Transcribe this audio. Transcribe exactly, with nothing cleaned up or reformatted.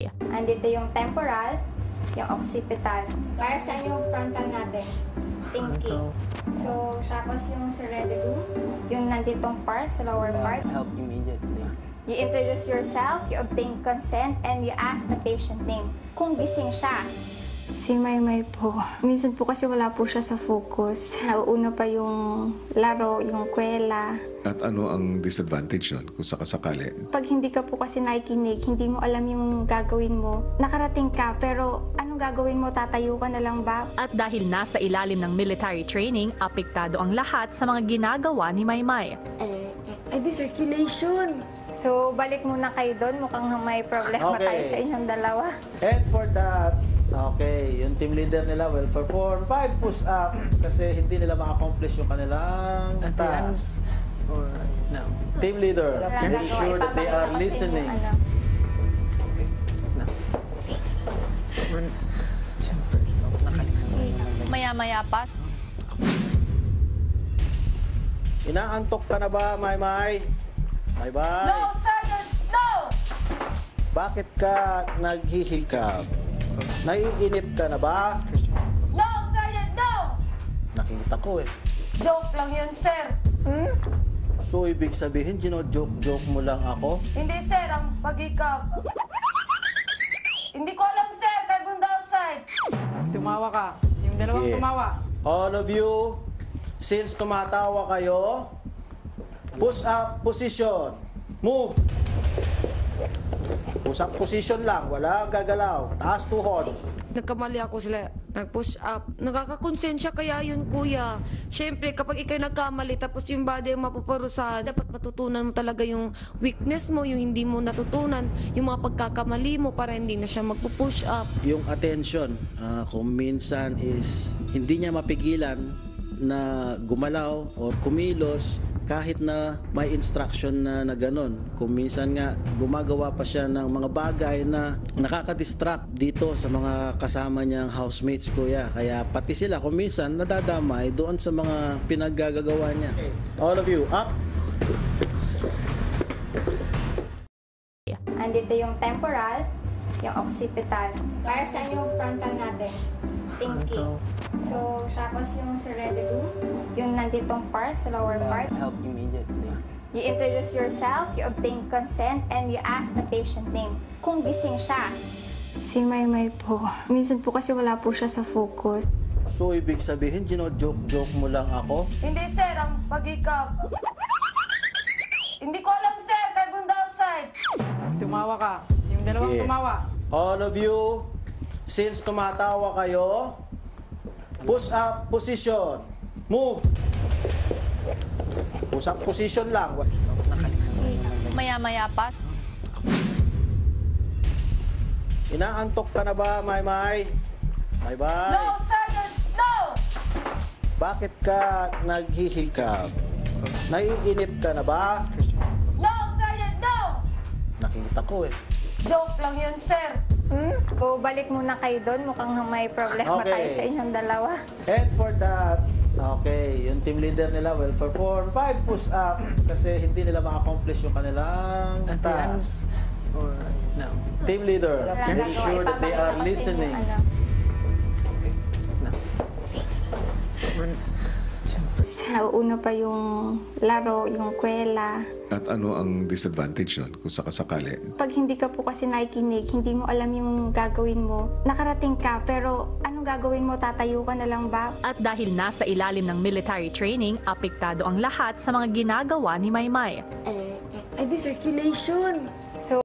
Andito yung temporal, yung occipital. Para sa yung frontal natin, thinking. So, tapos yung cerebellum, yung nanditong part, sa lower part. Help immediately. You introduce yourself, you obtain consent, and you ask the patient name. Kung gising siya. Si Maymay po, minsan po kasi wala po siya sa focus. Nauuna pa yung laro, yung kwela. At ano ang disadvantage nun kung sakasakali? Pag hindi ka po kasi nakikinig, hindi mo alam yung gagawin mo. Nakarating ka, pero anong gagawin mo? Tatayo ka na lang ba? At dahil nasa ilalim ng military training, apektado ang lahat sa mga ginagawa ni Maymay. Eh, eh, di circulation. So, balik muna kayo doon. Mukhang may problema Okay. tayo sa inyong dalawa. And for that, okay, yung team leader nila will perform five push-up kasi hindi nila ma-accomplish yung kanilang task. Or no? Team leader, Walang make gagawa. sure that they Ipapakita are ko sa inyo, listening. ano. No. One, two, first, no, nakalimutan. Maya-maya pa, Inaantok ka na ba, Maymay? Maymay? No, Sergeant! No! Bakit ka naghihikap? Naiinip ka na ba? No, Sergeant! No! Nakita ko eh. Joke lang yun, sir. So, ibig sabihin, gino-joke-joke mo lang ako? Hindi, sir. Ang pagikap. Hindi ko alam, sir. Carbon dioxide. Tumawa ka. Yung dalawang Sige. tumawa. All of you, since tumatawa kayo, push up position. Move. Push up position lang, wala gagalaw. Taas tuhod. Nagkamali ako sila, nag-push up. Nakakakonsensya kaya yun, kuya. Siyempre, kapag ikay nagkamali, tapos yung body ang mapuparusahan, dapat matutunan mo talaga yung weakness mo, yung hindi mo natutunan, yung mga pagkakamali mo para hindi na siya magpo-push up. Yung attention, ah, kung minsan is hindi niya mapigilan na gumalaw or kumilos kahit na may instruction na, na ganon. Kung minsan nga gumagawa pa siya ng mga bagay na nakaka-distract dito sa mga kasama niyang housemates, kuya. Kaya pati sila kung minsan nadadamay doon sa mga pinaggagawa niya. All of you, up! Andito yung temporal, yung occipital. Para sa yung frontal natin, thinking. So, tapos yung cerebellum, yung nanditong part, sa lower part. Help immediately. You introduce yourself, you obtain consent, and you ask the patient name. Kung gising siya. Si Maymay po, minsan po kasi wala po siya sa focus. So, ibig sabihin, gino-joke-joke mo lang ako? Hindi, sir. Ang pagikap. Hindi ko alam, sir. Carbon dioxide. Tumawa ka. Yung dalawang Sige. tumawa. All of you, since tumatawa kayo, push up position. Move. Push up position lang. maya-maya pa, Inaantok ka na ba, Maymay? Maymay? No, Sergeant! No! Bakit ka naghihikap? Naiinip ka na ba? No, Sergeant! No! Nakita ko eh. Joke lang yun, sir. So, balik muna kayo doon. Mukhang may problema Okay. tayo sa inyong dalawa. And for that, okay, yung team leader nila will perform five push-up kasi hindi nila ma-accomplish yung kanilang task. Or no? Team leader, Walang make gagawa. sure that they Ipapakita are ko sa inyo, listening. ano. No. One, two, Nauuna pa yung laro, yung kwela. At ano ang disadvantage nun kung sakasakali? Pag hindi ka po kasi nakikinig, hindi mo alam yung gagawin mo. Nakarating ka, pero anong gagawin mo? Tatayo ka na lang ba? at dahil nasa ilalim ng military training, apektado ang lahat sa mga ginagawa ni Maymay. Eh, eh, di circulation. So,